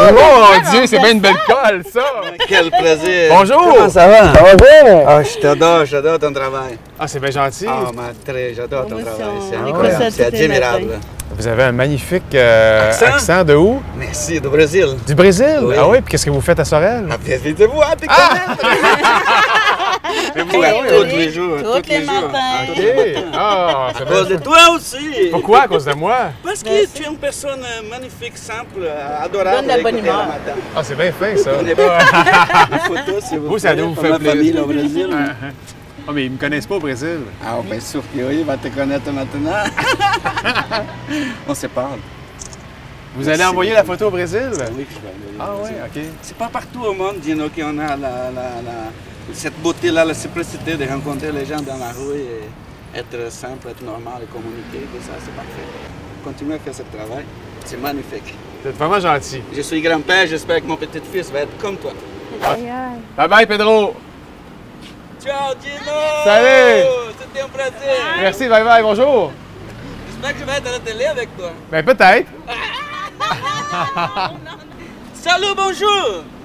Mon Dieu, c'est bien une belle colle, ça! Quel plaisir! Bonjour! Comment ça va? Ça va bien? Ah, j'adore ton travail. Ah, c'est bien gentil. Ah, j'adore ton travail. C'est On incroyable, écoute ça c'est tous les admirable. matins. Vous avez un magnifique Accent? accent de où? Merci, du Brésil. Du Brésil? Oui. Ah oui, puis qu'est-ce que vous faites à Sorel? Ah, bien, dites-vous, t'es connaître! Tous les jours, Tous les matins. OK. Ah, c'est À cause de bien. toi aussi! Pourquoi? À cause de moi? Parce que Merci. tu es une personne magnifique, simple, adorable. Donne la bonne écouter humeur. le matin. Ah, c'est bien fin, ça. On est bien. Une photo, s'il vous Vous, ça plaît, doit vous pour faire ma plaisir. famille au Brésil. Ah, mais ils me connaissent pas au Brésil. Ah, bien sûr que oui, il va te connaître maintenant. On se parle. Vous allez envoyer la photo au Brésil? Oui, je vais aller au Ah Brésil. oui, OK. C'est pas partout au monde, Gino, qu'on a cette beauté-là, la simplicité de rencontrer les gens dans la rue et être simple, être normal et communiquer, tout ça, c'est parfait. Continuez à faire ce travail, c'est magnifique. Vous êtes vraiment gentil. Je suis grand-père, j'espère que mon petit-fils va être comme toi. Bye bye, Pedro! Ciao, Gino! Salut! C'était un plaisir! Merci, bye bye, bonjour! J'espère que je vais être à la télé avec toi. Ben peut-être. Salut, bonjour!